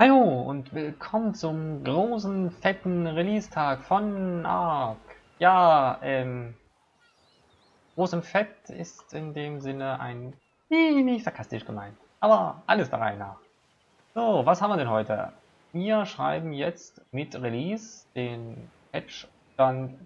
Hallo und willkommen zum großen, fetten Release-Tag von Ark. Ja, groß und fett ist in dem Sinne ein wenig sarkastisch gemeint. Aber alles der Reihe nach. So, was haben wir denn heute? Wir schreiben jetzt mit Release den Patchstand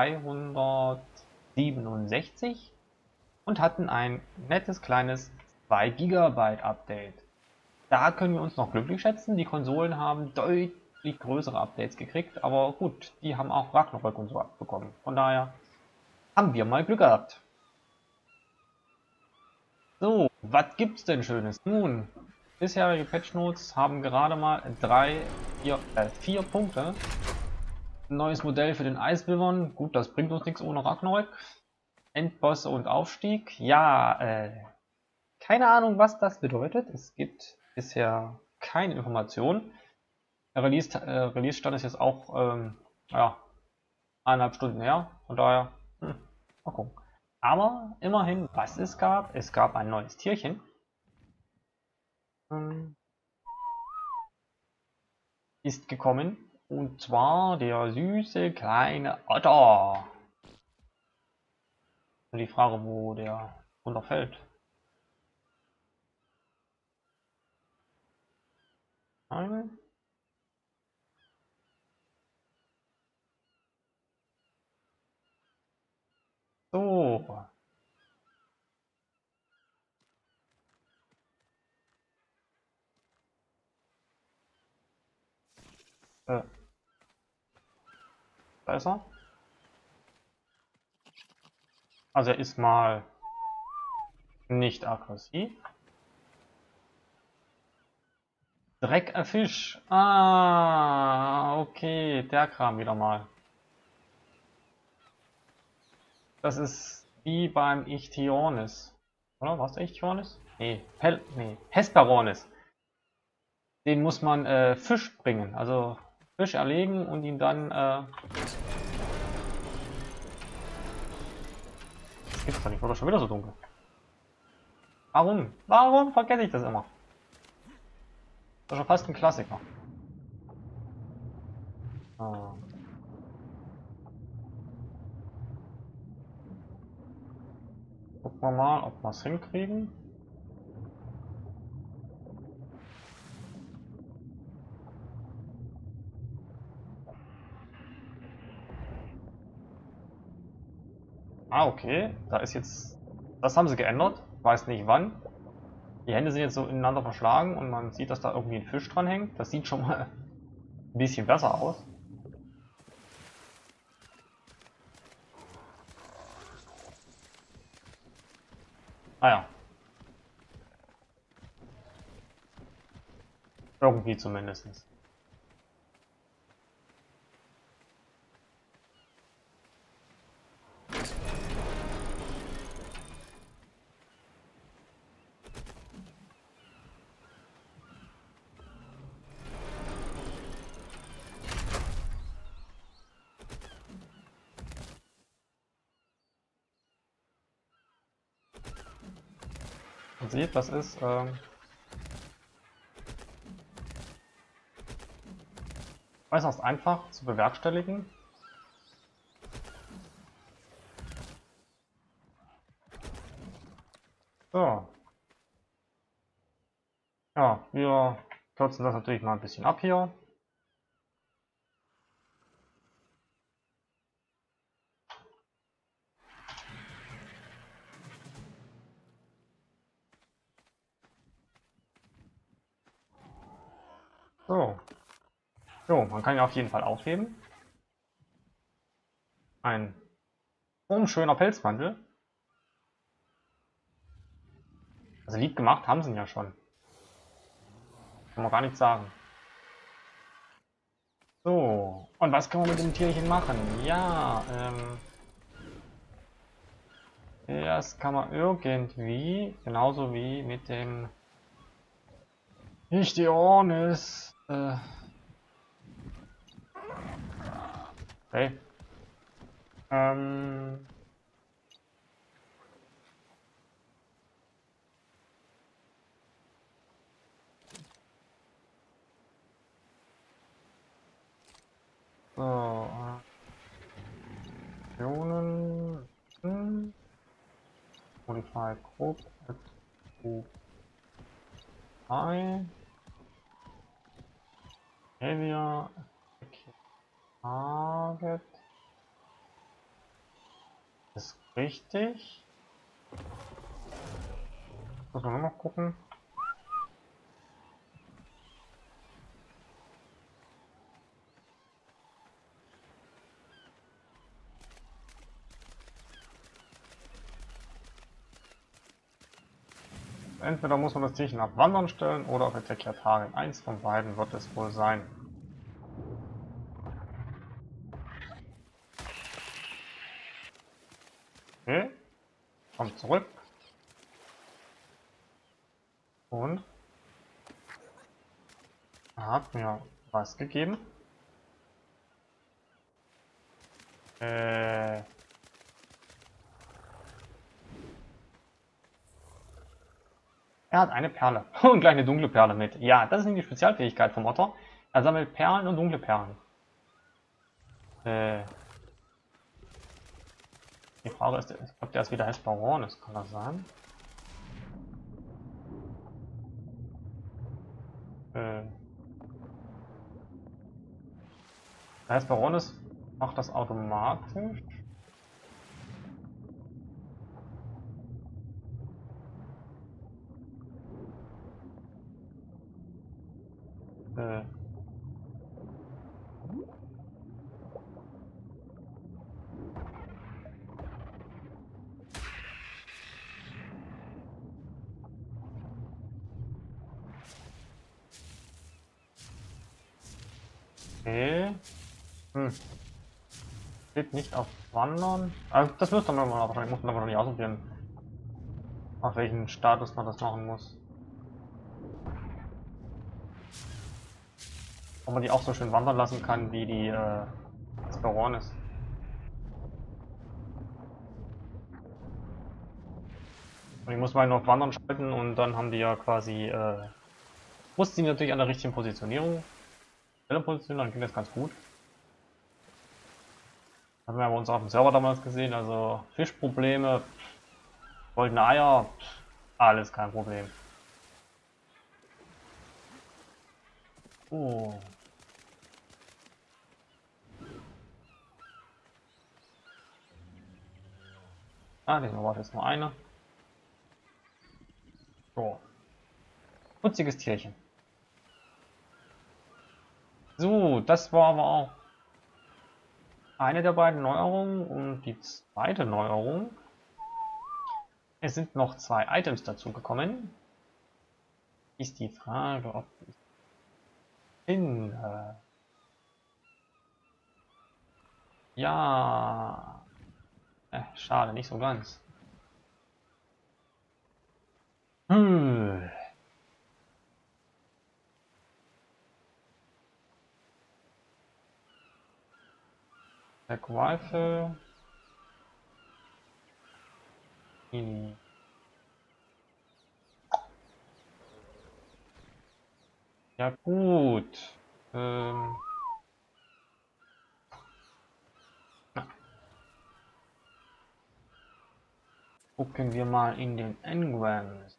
267 und hatten ein nettes kleines 2 Gigabyte Update. Da können wir uns noch glücklich schätzen. Die Konsolen haben deutlich größere Updates gekriegt, aber gut, die haben auch Ragnarök und so abbekommen. Von daher haben wir mal Glück gehabt. So, was gibt's denn Schönes? Nun, bisherige Patchnotes haben gerade mal 4 Punkte. Ein neues Modell für den Eisbivern. Gut, das bringt uns nichts ohne Ragnarök. Endbosse und Aufstieg. Ja, keine Ahnung, was das bedeutet. Es gibt bisher keine Informationen. Der Release-Stand ist jetzt auch ja, 1,5 Stunden her. Von daher, mal gucken. Aber immerhin, was es gab ein neues Tierchen. Ähm, ist gekommen. Und zwar der süße kleine Otter. Und die Frage, wo der runterfällt. Nein. So. Äh, da ist er. Also er ist mal nicht aggressiv. Fisch. Ah, okay, der Kram wieder mal. Das ist wie beim Ichthyornis. Oder? Was der Ichthyornis? Nee, Hesperornis. Den muss man Fisch bringen. Also Fisch erlegen und ihn dann. Das gibt's doch nicht, oder schon wieder so dunkel. Warum? Warum vergesse ich das immer? Das ist schon fast ein Klassiker. Ah. Gucken wir mal, ob wir es hinkriegen. Ah, okay. Da ist jetzt. Das haben sie geändert. Weiß nicht wann. Die Hände sind jetzt so ineinander verschlagen und man sieht, dass da irgendwie ein Fisch dran hängt. Das sieht schon mal ein bisschen besser aus. Ah ja, irgendwie zumindest. Man sieht, das ist äußerst einfach zu bewerkstelligen. So, ja, wir kürzen das natürlich mal ein bisschen ab hier. So, jo, man kann ja auf jeden Fall aufheben. Ein schöner Pelzmantel. Also lieb gemacht haben sie ihn ja schon. Kann man gar nicht sagen. So, und was können wir mit dem Tierchen machen? Ja, das kann man irgendwie, genauso wie mit dem Ichthyornis. Okay. Ähm, So, Aktionen. Modify Group. Group I. Area. Target. Ist richtig. Muss man nur noch gucken. Entweder muss man das Tierchen auf Wandern stellen oder auf Attack Target. Eins von beiden wird es wohl sein. Okay. Kommt zurück. Und hat mir was gegeben. Er hat eine Perle und gleich eine dunkle Perle mit. Ja, das ist nämlich die Spezialfähigkeit vom Otter. Er sammelt Perlen und dunkle Perlen. Die Frage ist, ich glaube, der ist wieder Hesperornis, kann das sein? Hesperornis macht das automatisch. Okay. Steht nicht auf Wandern. Also das müsste man mal wahrscheinlich muss man aber noch nicht ausprobieren. Auf welchen Status man das machen muss. Ob man die auch so schön wandern lassen kann wie die Hesperornis. Und die muss man nur auf Wandern schalten und dann haben die ja quasi muss die natürlich an der richtigen Positionierung. Position, dann ging das ganz gut. Haben wir bei uns auf dem Server damals gesehen, also Fischprobleme, goldene Eier, alles kein Problem. Oh. Ah, diesmal war jetzt nur eine. So. Putziges Tierchen. So, das war aber auch eine der beiden Neuerungen und die zweite Neuerung. Es sind noch 2 Items dazu gekommen. Ist die Frage, ob ich finde. Ja. Schade, nicht so ganz. Der Rifle. Ja gut. Gucken wir mal in den Engrams.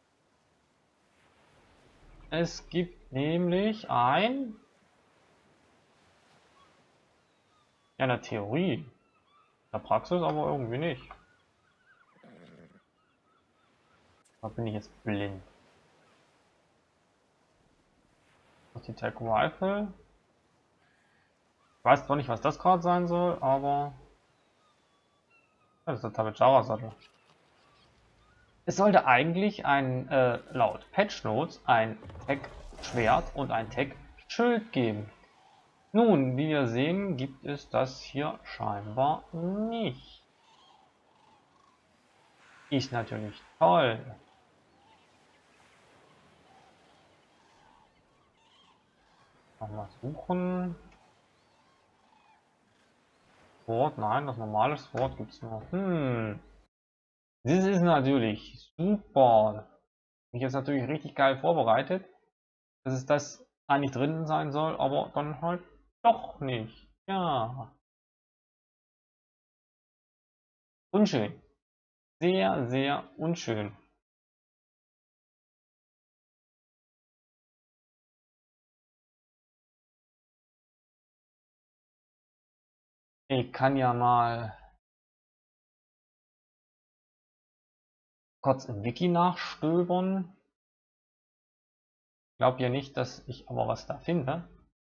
Es gibt nämlich ein... Ja, in der Theorie. In der Praxis aber irgendwie nicht. Da bin ich jetzt blind. Das ist die Tech Rifle. Ich weiß zwar nicht, was das gerade sein soll, aber... Das ist der Tabijara Sattel. Es sollte eigentlich ein, laut Patch Notes, ein Tech-Schwert und ein Tech-Schild geben. Nun, wie wir sehen, gibt es das hier scheinbar nicht. Ist natürlich toll. Nochmal suchen. Sword, nein, das normale Sword gibt es noch. Das ist natürlich super. Bin ich jetzt natürlich richtig geil vorbereitet, dass es das eigentlich drin sein soll, aber dann halt doch nicht. Ja. Unschön. Sehr, sehr unschön. Ich kann ja mal kurz im Wiki nachstöbern. Glaub ja nicht, dass ich aber was da finde.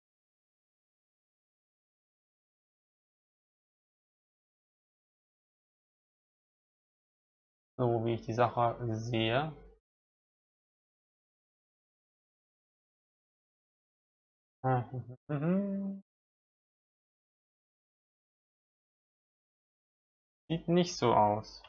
So wie ich die Sache sehe. Sieht nicht so aus.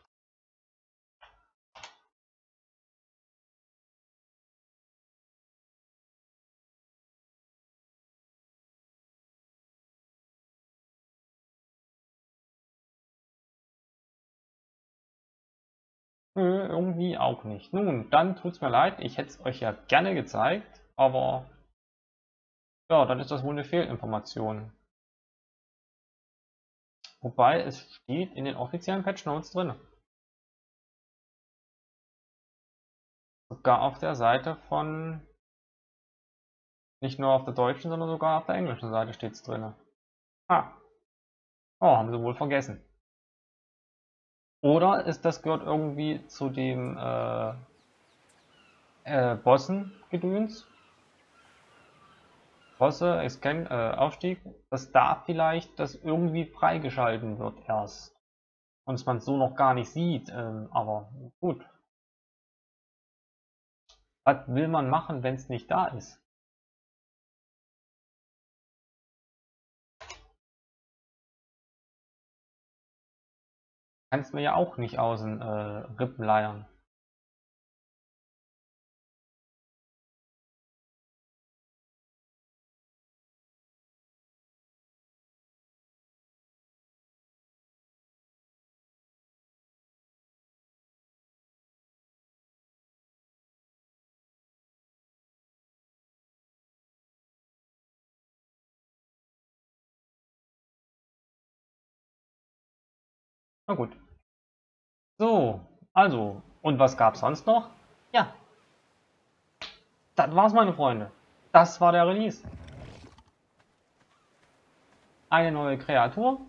Nö, irgendwie auch nicht. Nun, dann tut's mir leid, ich hätte es euch ja gerne gezeigt, aber ja, dann ist das wohl eine Fehlinformation. Wobei es steht in den offiziellen Patch Notes drin. Sogar auf der Seite von, nicht nur auf der deutschen, sondern sogar auf der englischen Seite steht es drin. Ah, oh, haben sie wohl vergessen. Oder ist das gehört irgendwie zu dem Bossen-Gedöns? Bosse, Aufstieg, dass da vielleicht das irgendwie freigeschalten wird erst. Und man es so noch gar nicht sieht, aber gut. Was will man machen, wenn es nicht da ist? Kannst mir ja auch nicht aus den Rippen leiern. Na gut. So, also, und was gab's sonst noch? Ja, das war's, meine Freunde. Das war der Release. Eine neue Kreatur,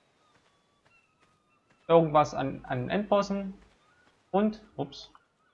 irgendwas an Endbossen und, ups,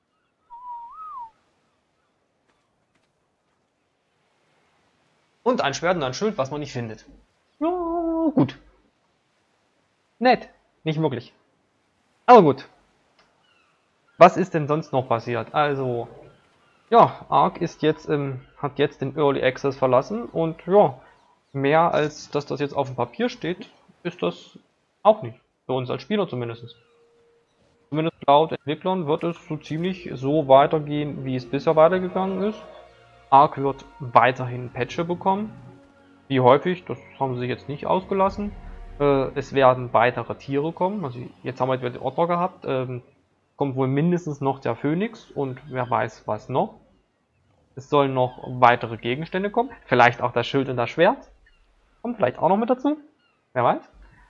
und ein Schwert und ein Schild, was man nicht findet. Ja, gut. Nett. Nicht wirklich. Aber gut. Was ist denn sonst noch passiert? Also, ja, Ark ist jetzt hat jetzt den Early Access verlassen und ja, mehr als dass das jetzt auf dem Papier steht, ist das auch nicht. Für uns als Spieler zumindest. Zumindest laut Entwicklern wird es so ziemlich so weitergehen, wie es bisher weitergegangen ist. Ark wird weiterhin Patche bekommen. Wie häufig, das haben sie jetzt nicht ausgelassen. Es werden weitere Tiere kommen. Also jetzt haben wir den Otter gehabt. Kommt wohl mindestens noch der Phönix und wer weiß was noch. Es sollen noch weitere Gegenstände kommen. Vielleicht auch das Schild und das Schwert. Kommt vielleicht auch noch mit dazu. Wer weiß.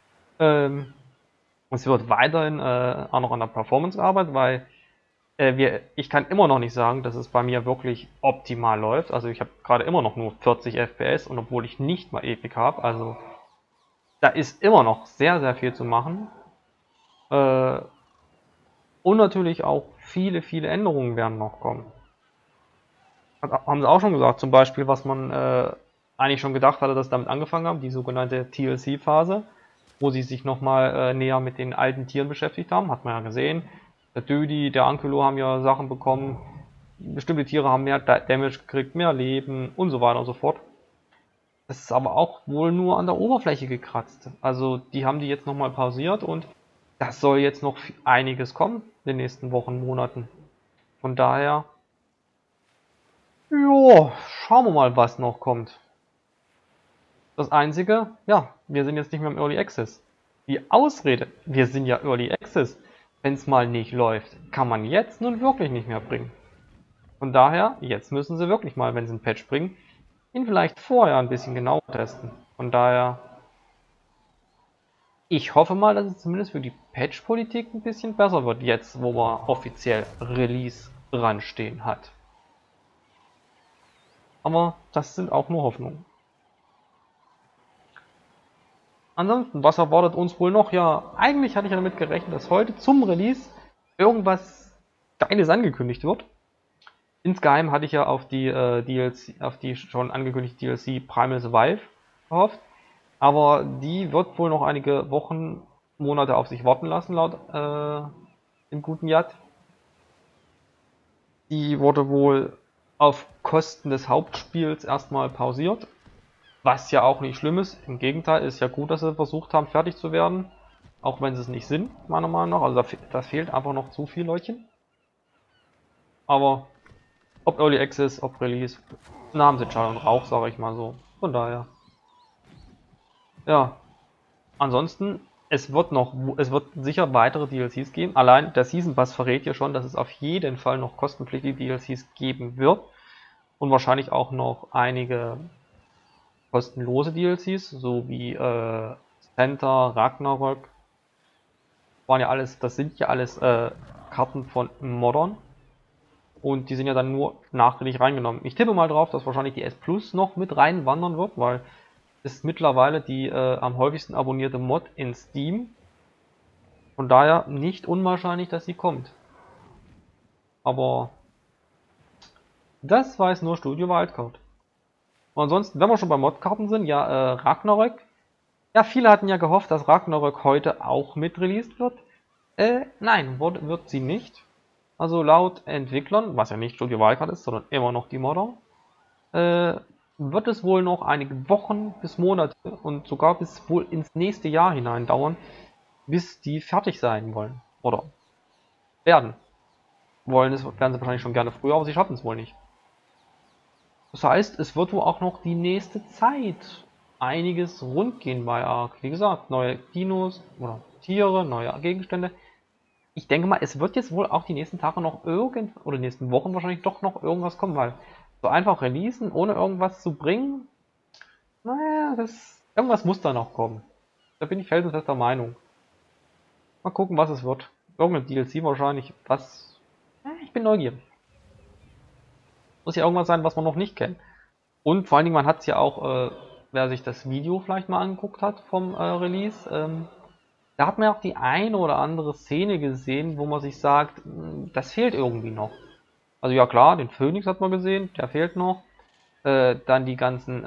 Es wird weiterhin auch noch an der Performance gearbeitet, weil ich kann immer noch nicht sagen, dass es bei mir wirklich optimal läuft. Also ich habe gerade immer noch nur 40 FPS und obwohl ich nicht mal Epic habe, also da ist immer noch sehr, sehr viel zu machen. Und natürlich auch viele, viele Änderungen werden noch kommen. Haben sie auch schon gesagt, zum Beispiel, was man eigentlich schon gedacht hatte, dass sie damit angefangen haben, die sogenannte TLC-Phase, wo sie sich nochmal näher mit den alten Tieren beschäftigt haben, hat man ja gesehen. Der Dödi, der Ankylo haben ja Sachen bekommen, bestimmte Tiere haben mehr Damage gekriegt, mehr Leben und so weiter und so fort. Das ist aber auch wohl nur an der Oberfläche gekratzt. Also die haben die jetzt nochmal pausiert und das soll jetzt noch einiges kommen in den nächsten Wochen, Monaten. Von daher, ja, schauen wir mal, was noch kommt. Das Einzige, ja, wir sind jetzt nicht mehr im Early Access. Die Ausrede, wir sind ja Early Access. Wenn es mal nicht läuft, kann man jetzt nun wirklich nicht mehr bringen. Von daher, jetzt müssen sie wirklich mal, wenn sie einen Patch bringen, ihn vielleicht vorher ein bisschen genauer testen. Von daher, Ich hoffe mal, dass es zumindest für die Patch-Politik ein bisschen besser wird, jetzt wo man offiziell Release ranstehen hat. Aber das sind auch nur Hoffnungen. Ansonsten, was erwartet uns wohl noch? Ja, eigentlich hatte ich ja damit gerechnet, dass heute zum Release irgendwas Geiles angekündigt wird. Insgeheim hatte ich ja auf die DLC, auf die schon angekündigte DLC Primal Survive gehofft. Aber die wird wohl noch einige Wochen, Monate auf sich warten lassen, laut dem guten Jad. Die wurde wohl auf Kosten des Hauptspiels erstmal pausiert. Was ja auch nicht schlimm ist. Im Gegenteil, ist ja gut, dass sie versucht haben, fertig zu werden. Auch wenn sie es nicht sind, meiner Meinung nach. Also da fehlt einfach noch zu viel Leutchen. Aber ob Early Access, ob Release, Namen sind Schall und Rauch, sage ich mal so. Von daher. Ja. Ansonsten, es wird sicher weitere DLCs geben. Allein der Season Pass verrät ja schon, dass es auf jeden Fall noch kostenpflichtige DLCs geben wird. Und wahrscheinlich auch noch einige kostenlose DLCs, so wie Center, Ragnarök. Das sind ja alles Karten von Modern. Und die sind ja dann nur nachträglich reingenommen. Ich tippe mal drauf, dass wahrscheinlich die S Plus noch mit reinwandern wird, weil es ist mittlerweile die am häufigsten abonnierte Mod in Steam. Von daher nicht unwahrscheinlich, dass sie kommt. Aber das weiß nur Studio Wildcard. Und ansonsten, wenn wir schon bei Modkarten sind, ja, Ragnarök. Ja, viele hatten ja gehofft, dass Ragnarök heute auch mit released wird. Nein, wird sie nicht. Also laut Entwicklern, was ja nicht Studio Wildcard ist, sondern immer noch die Modder, wird es wohl noch einige Wochen bis Monate und sogar bis wohl ins nächste Jahr hinein dauern, bis die fertig sein wollen. Oder werden. Werden sie wahrscheinlich schon gerne früher, aber sie schaffen es wohl nicht. Das heißt, es wird wohl auch noch die nächste Zeit einiges rund gehen bei Ark. Wie gesagt, neue Dinos oder Tiere, neue Gegenstände. Ich denke mal, es wird jetzt wohl auch die nächsten Tage noch oder die nächsten Wochen wahrscheinlich doch noch irgendwas kommen, weil so einfach releasen, ohne irgendwas zu bringen, naja, irgendwas muss da noch kommen. Da bin ich felsenfester Meinung. Mal gucken, was es wird. Irgendein DLC wahrscheinlich, ich bin neugierig. Muss ja irgendwas sein, was man noch nicht kennt. Und vor allen Dingen, man hat es ja auch, wer sich das Video vielleicht mal angeguckt hat vom Release, da hat man ja auch die eine oder andere Szene gesehen, wo man sich sagt, das fehlt irgendwie noch. Also ja klar, den Phönix hat man gesehen, der fehlt noch. Dann die ganzen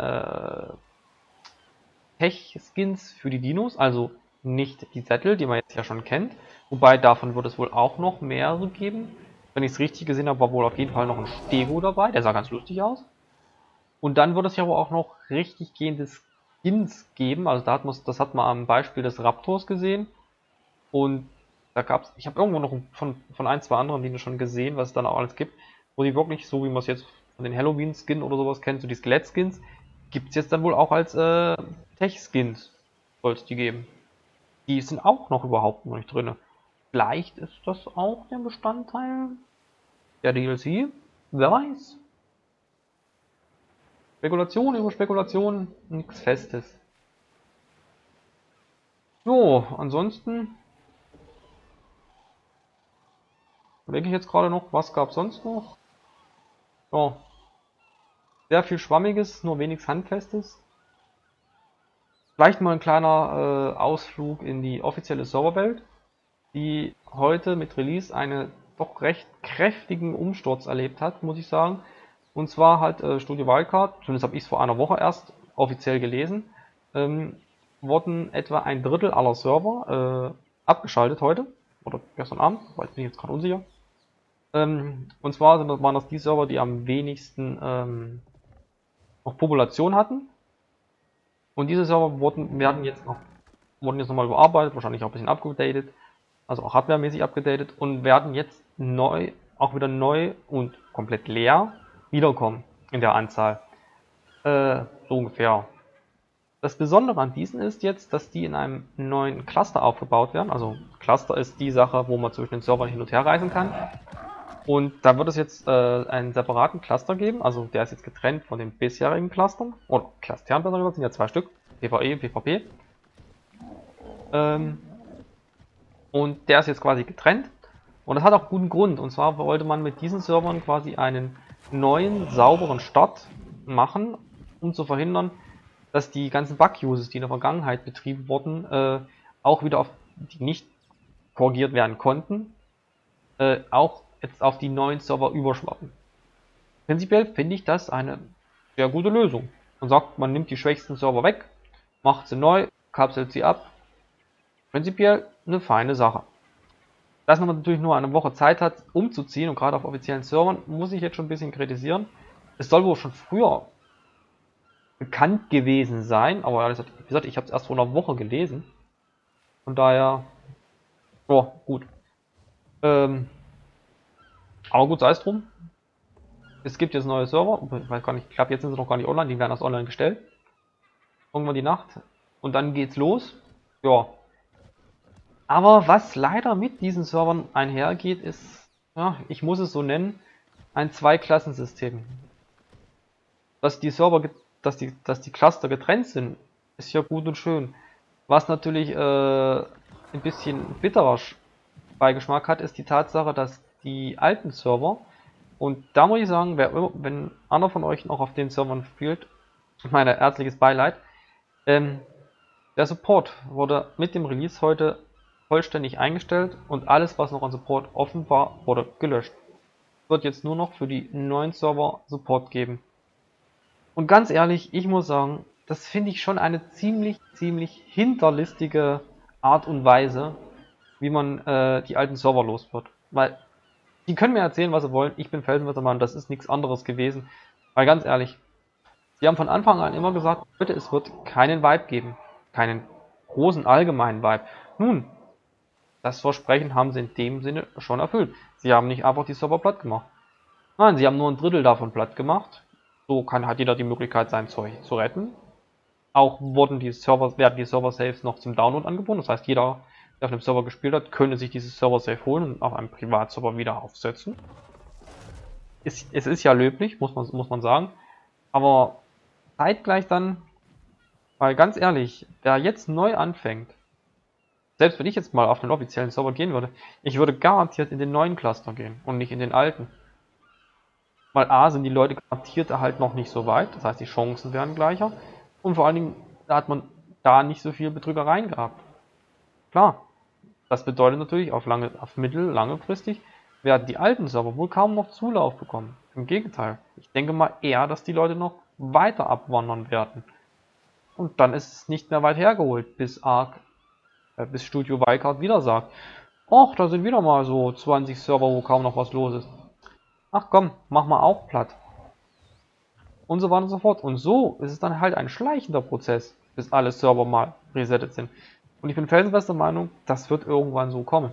Tech-Skins für die Dinos, also nicht die Sättel, die man jetzt ja schon kennt. Wobei davon wird es wohl auch noch mehrere geben. Wenn ich es richtig gesehen habe, war wohl auf jeden Fall noch ein Stego dabei, der sah ganz lustig aus. Und dann wird es ja wohl auch noch richtig gehende Skins geben, also das hat man am Beispiel des Raptors gesehen. Und da gab's, ich habe irgendwo noch von ein, zwei anderen Dinos schon gesehen, was es dann auch alles gibt, wo die wirklich, so wie man es jetzt von den Halloween-Skin oder sowas kennt, so die Skelett-Skins, gibt es jetzt dann wohl auch als Tech-Skins, soll es die geben. Die sind auch noch überhaupt noch nicht drin. Vielleicht ist das auch der Bestandteil der DLC, wer weiß. Spekulation über Spekulation, nichts Festes. So, ansonsten überlege ich jetzt gerade noch, was gab es sonst noch? Ja, sehr viel Schwammiges, nur wenig Handfestes. Vielleicht mal ein kleiner Ausflug in die offizielle Serverwelt, die heute mit Release einen doch recht kräftigen Umsturz erlebt hat, muss ich sagen. Und zwar halt Studio Wildcard, zumindest habe ich es vor einer Woche erst offiziell gelesen, wurden etwa ein Drittel aller Server abgeschaltet heute, oder gestern Abend, weil ich bin jetzt gerade unsicher. Und zwar waren das die Server, die am wenigsten noch Population hatten. Und diese Server wurden jetzt nochmal überarbeitet, wahrscheinlich auch ein bisschen abgedatet, also auch hardwaremäßig abgedatet und werden jetzt auch wieder neu und komplett leer wiederkommen in der Anzahl. So ungefähr. Das Besondere an diesen ist jetzt, dass die in einem neuen Cluster aufgebaut werden. Also Cluster ist die Sache, wo man zwischen den Servern hin und her reisen kann. Und da wird es jetzt einen separaten Cluster geben. Also der ist jetzt getrennt von den bisherigen Clustern. Oder Clustern besser gesagt, sind ja zwei Stück. PvE und PvP. Und der ist jetzt quasi getrennt. Und das hat auch guten Grund. Und zwar wollte man mit diesen Servern quasi einen neuen, sauberen Start machen, um zu verhindern, dass die ganzen Bug-Uses, die in der Vergangenheit betrieben wurden, auch wieder auf die nicht korrigiert werden konnten, auch jetzt auf die neuen Server überschwappen. Prinzipiell finde ich das eine sehr gute Lösung. Man sagt, man nimmt die schwächsten Server weg, macht sie neu, kapselt sie ab. Prinzipiell eine feine Sache. Dass man natürlich nur eine Woche Zeit hat, umzuziehen und gerade auf offiziellen Servern, muss ich jetzt schon ein bisschen kritisieren. Es soll wohl schon früher bekannt gewesen sein, aber ehrlich gesagt, ich habe es erst vor einer Woche gelesen. Von daher, ja, gut. Aber gut, sei es drum. Es gibt jetzt neue Server, ich weiß gar nicht, ich glaube, jetzt sind sie noch gar nicht online, die werden erst online gestellt. Irgendwann die Nacht. Und dann geht's los. Ja. Aber was leider mit diesen Servern einhergeht, ist, ja, ich muss es so nennen, ein Zweiklassensystem. Dass die Server, dass die Cluster getrennt sind, ist ja gut und schön. Was natürlich ein bisschen bitterer Beigeschmack hat, ist die Tatsache, dass die alten Server, und da muss ich sagen, wenn einer von euch noch auf den Servern spielt, mein herzliches Beileid, der Support wurde mit dem Release heute vollständig eingestellt und alles, was noch an Support offen war, wurde gelöscht. Es wird jetzt nur noch für die neuen Server Support geben. Und ganz ehrlich, ich muss sagen, das finde ich schon eine ziemlich hinterlistige Art und Weise, wie man die alten Server los wird. Weil, die können mir erzählen, was sie wollen, ich bin felsenfester Meinung, das ist nichts anderes gewesen. Weil ganz ehrlich, sie haben von Anfang an immer gesagt, bitte, es wird keinen Vibe geben. Keinen großen allgemeinen Vibe. Nun, das Versprechen haben sie in dem Sinne schon erfüllt. Sie haben nicht einfach die Server platt gemacht. Nein, sie haben nur ein Drittel davon platt gemacht. So hat jeder die Möglichkeit, sein Zeug zu retten. Auch werden die Server-Saves noch zum Download angeboten. Das heißt, jeder, der auf dem Server gespielt hat, könnte sich dieses Server-Save holen und auf einem Privatserver wieder aufsetzen. Es ist ja löblich, muss man sagen. Aber zeitgleich dann, weil ganz ehrlich, wer jetzt neu anfängt, selbst wenn ich jetzt mal auf den offiziellen Server gehen würde, ich würde garantiert in den neuen Cluster gehen und nicht in den alten. Weil A, sind die Leute garantiert halt noch nicht so weit, das heißt die Chancen wären gleicher und vor allen Dingen hat man da nicht so viel Betrügereien gehabt. Klar, das bedeutet natürlich auf langfristig werden die alten Server wohl kaum noch Zulauf bekommen. Im Gegenteil, ich denke mal eher, dass die Leute noch weiter abwandern werden. Und dann ist es nicht mehr weit hergeholt, bis Studio Wildcard wieder sagt, ach, da sind wieder mal so 20 Server, wo kaum noch was los ist. Ach komm, mach mal auch platt. Und so weiter und so fort. Und so ist es dann halt ein schleichender Prozess, bis alle Server mal resettet sind. Und ich bin felsenfester Meinung, das wird irgendwann so kommen.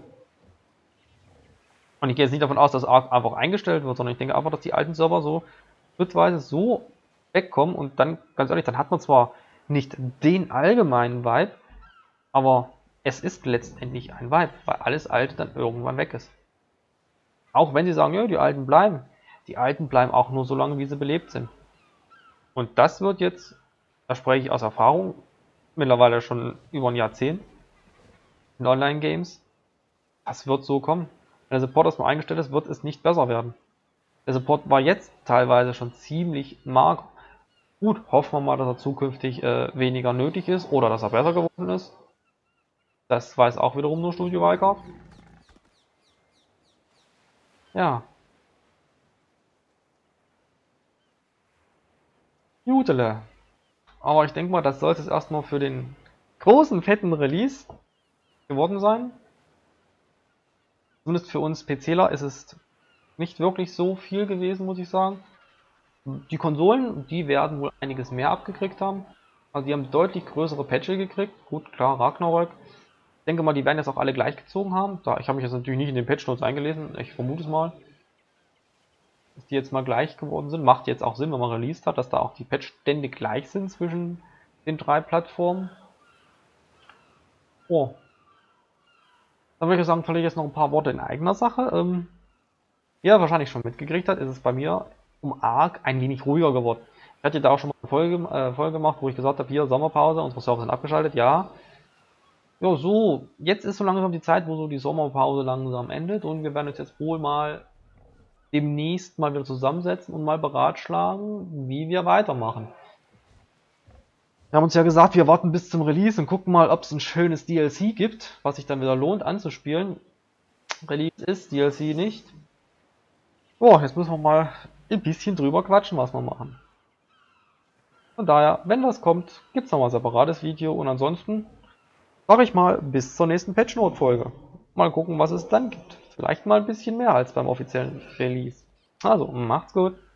Und ich gehe jetzt nicht davon aus, dass Arc einfach eingestellt wird, sondern ich denke einfach, dass die alten Server so schrittweise so wegkommen und dann, ganz ehrlich, dann hat man zwar nicht den allgemeinen Vibe, aber es ist letztendlich ein Vibe, weil alles Alte dann irgendwann weg ist. Auch wenn sie sagen, ja, die Alten bleiben auch nur so lange, wie sie belebt sind. Und das wird jetzt, da spreche ich aus Erfahrung, mittlerweile schon über ein Jahrzehnt in Online-Games, das wird so kommen. Wenn der Support erstmal eingestellt ist, wird es nicht besser werden. Der Support war jetzt teilweise schon ziemlich mager. Gut, hoffen wir mal, dass er zukünftig weniger nötig ist oder dass er besser geworden ist. Das weiß auch wiederum nur Studio Wildcard. Ja. Jutele. Aber ich denke mal, das sollte es erstmal für den großen, fetten Release geworden sein. Zumindest für uns PCler ist es nicht wirklich so viel gewesen, muss ich sagen. Die Konsolen, die werden wohl einiges mehr abgekriegt haben. Also die haben deutlich größere Patches gekriegt. Gut, klar, Ragnarök. Ich denke mal, die werden jetzt auch alle gleich gezogen haben. Ich habe mich jetzt natürlich nicht in den Patch Notes eingelesen. Ich vermute es mal. Dass die jetzt mal gleich geworden sind. Macht jetzt auch Sinn, wenn man released hat, dass da auch die Patch-Stände gleich sind zwischen den drei Plattformen. Oh. Dann würde ich sagen, verliere ich jetzt noch ein paar Worte in eigener Sache. Wie ihr wahrscheinlich schon mitgekriegt habt, ist es bei mir um Arc ein wenig ruhiger geworden. Ich hatte da auch schon mal eine Folge gemacht, wo ich gesagt habe, hier Sommerpause, unsere Server sind abgeschaltet. Ja, ja, so, jetzt ist so langsam die Zeit, wo so die Sommerpause langsam endet und wir werden uns jetzt wohl mal demnächst mal wieder zusammensetzen und mal beratschlagen, wie wir weitermachen. Wir haben uns ja gesagt, wir warten bis zum Release und gucken mal, ob es ein schönes DLC gibt, was sich dann wieder lohnt anzuspielen. Release ist, DLC nicht. Boah, jetzt müssen wir mal ein bisschen drüber quatschen, was wir machen. Von daher, wenn was kommt, gibt es nochmal ein separates Video und ansonsten sage ich mal bis zur nächsten Patch Note Folge. Mal gucken, was es dann gibt. Vielleicht mal ein bisschen mehr als beim offiziellen Release. Also, macht's gut.